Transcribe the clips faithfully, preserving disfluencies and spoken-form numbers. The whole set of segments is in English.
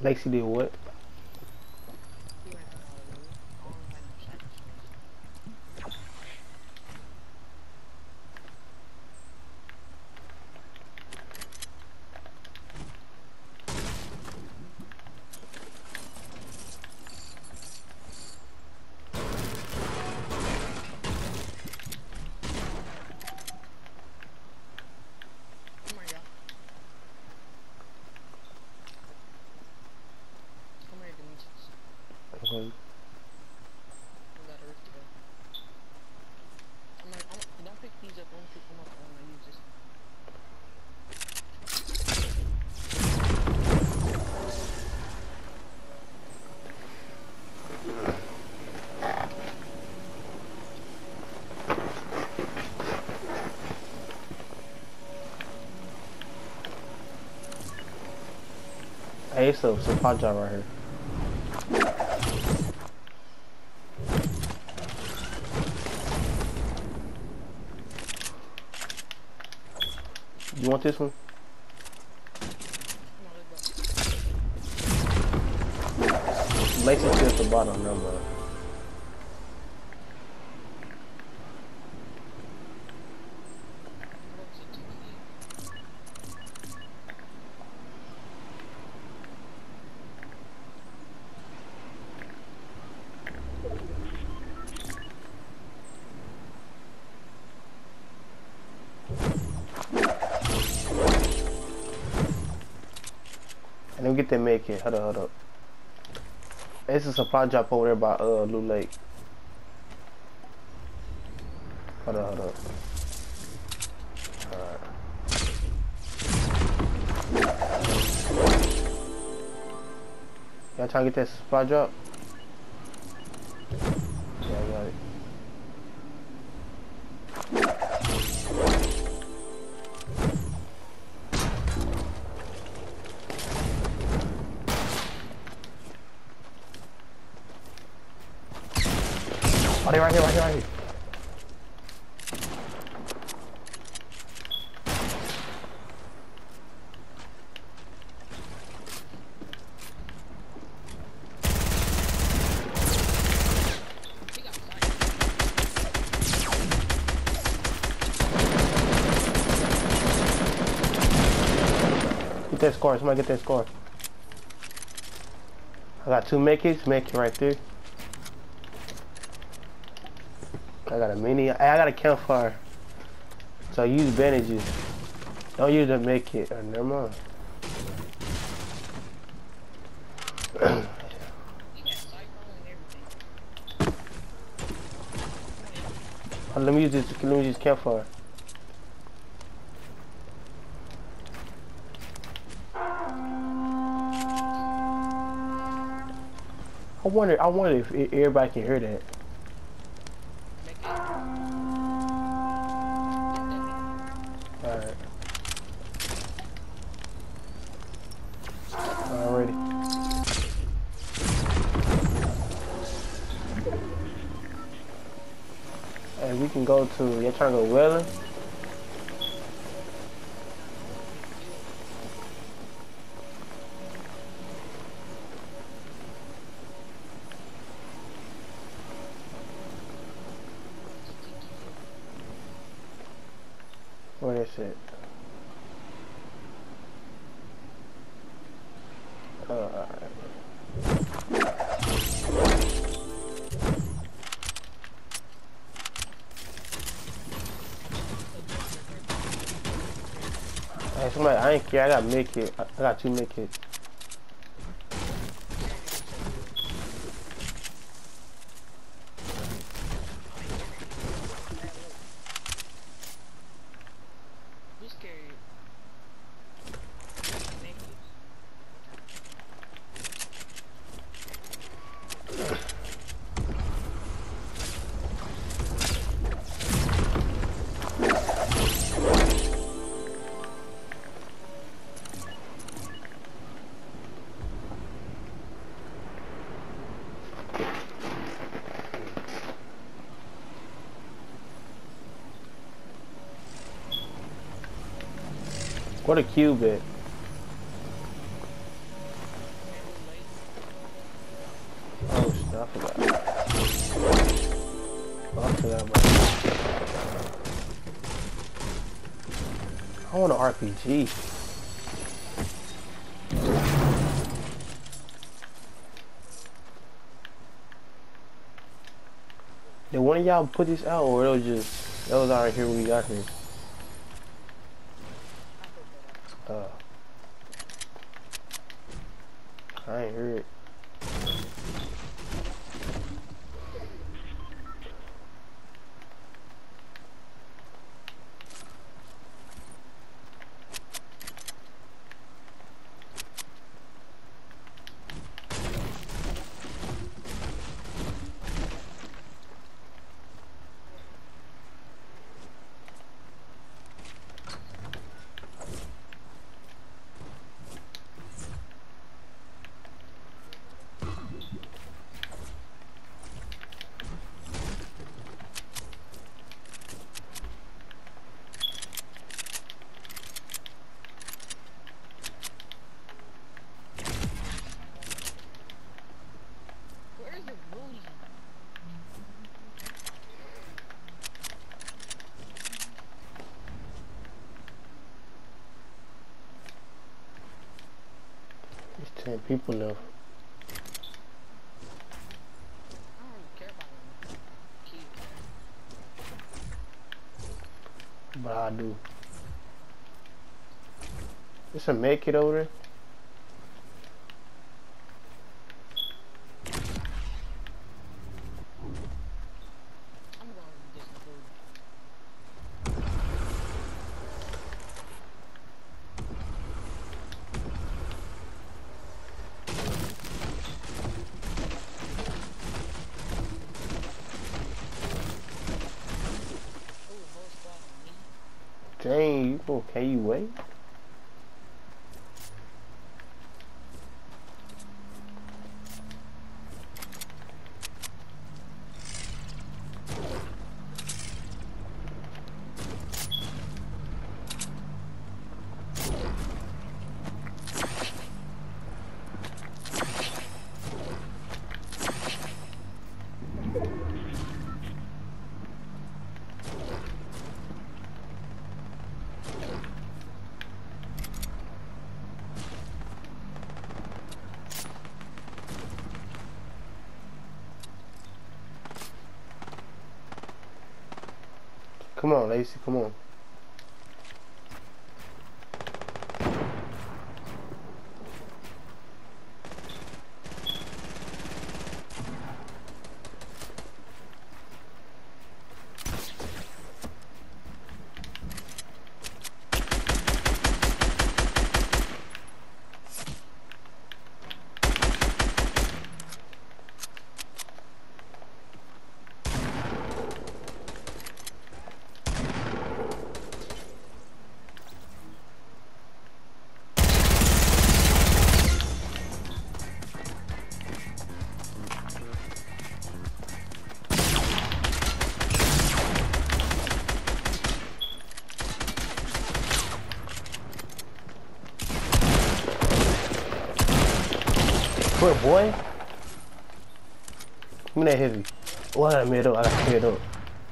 Lacey did what? He ran out of the room. I don't have no cyber space. Come here, y'all. Come here, Demetrius. Okay. We got a rift to go. I'm like, I'm, don't pick these up. I want to pick them up. I want to use this one. Hey, it's a supply drop right here. You want this one? Come on, let's go. Lacey's still at the bottom, no bro. What was it, two K? And then we get that med kit. Hold up, hold up. It's a supply drop over there by uh Blue Lake. Hold up, hold up. Alright. Y'all trying to get that supply drop? Yeah, I got it. Oh, they right here, right here, right here. He got sight. Get that score. Somebody get that score. I got two med kits. Med kit right there. I got a mini. I got a campfire. So use bandages. Don't use a med kit. Oh, never mind. He got sight and everything. Oh, let me use this. Let me use campfire. I wonder. I wonder if e- everybody can hear that. Make it. Get that All right. Already. And we can go to. You're trying to go Welling? Where is it? Uh, all right. Hey, somebody, I ain't care. I got mid kit. I I got two mid kits. Who's carried? Thank you. What a cube at? I want an R P G. Did one of y'all put this out, or it was just that was already here when we got here? Uh, I ain't heard it. Where is the Rudy? There's ten people left. I don't really care about him. Cute, man. But I do. There's a med kit over there. I'm going to get some food. Ooh, whole squad on me. Dang, you okay? You wait? Come on, Lacey, come on. Quit, boy. Give me that heavy. Oh, I got made up. I got made up.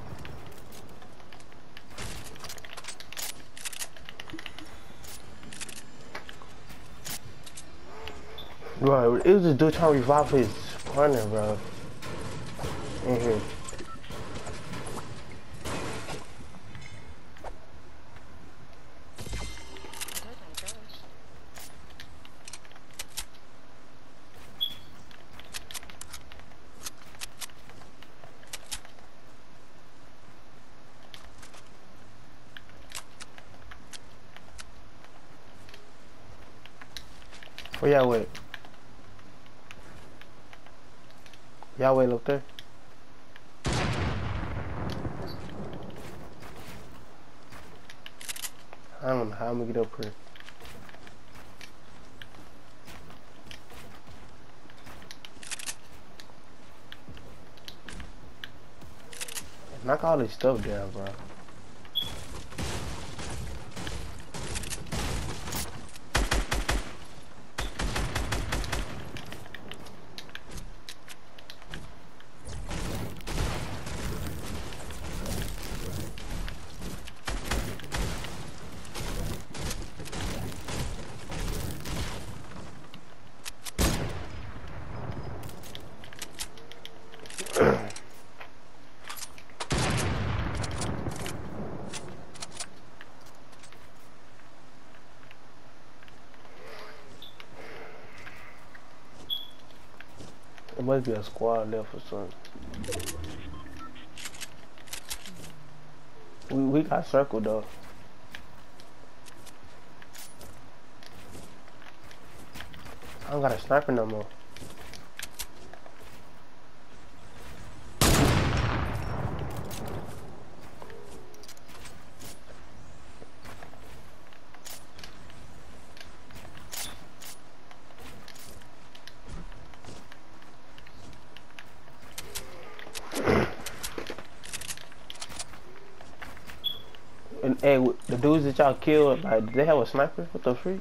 Bro, it was this dude trying to revive his partner, bro. In here. Where y'all wait? Y'all wait up there? I don't know how I'm gonna get up here. Knock all this stuff down, bro. must be a squad left or something. We we got circled though. I don't got a sniper no more. And hey, the dudes that y'all killed, like, did they have a sniper? What the freak?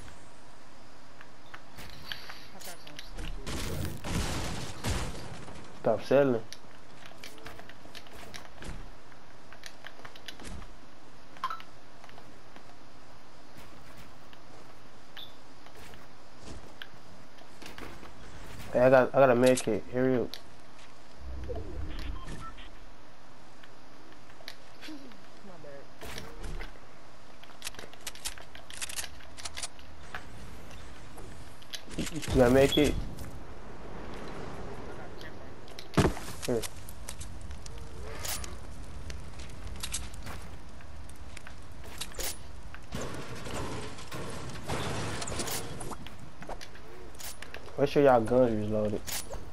Stop selling. Hey, I got I got a med kit. Hurry up. You gotta make it. Here. Make sure y'all guns is loaded.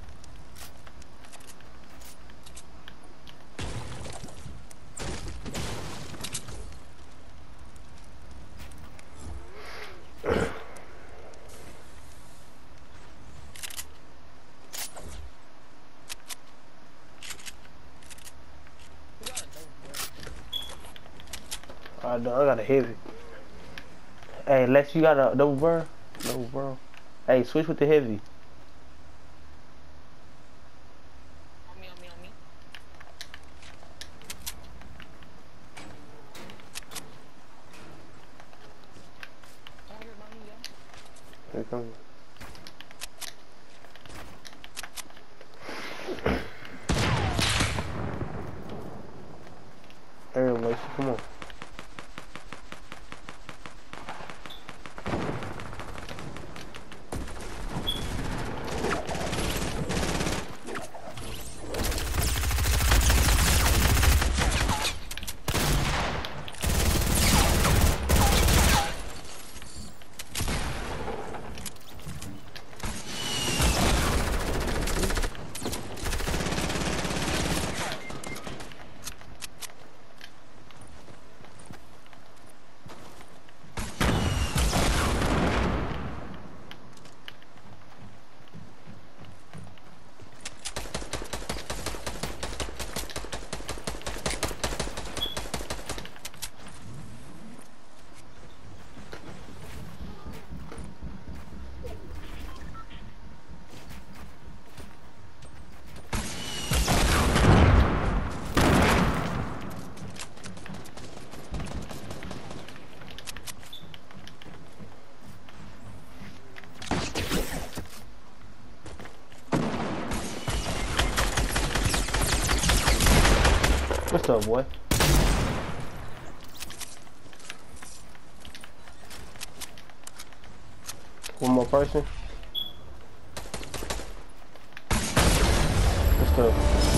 I don't, I got a heavy. Hey, Lex, you got a double burn? Double burn. Hey, switch with the heavy. On me, on me, on me. Come here, mommy, yeah. Here it comes. Here, Lex, come on. What's up, boy? One more person. What's up?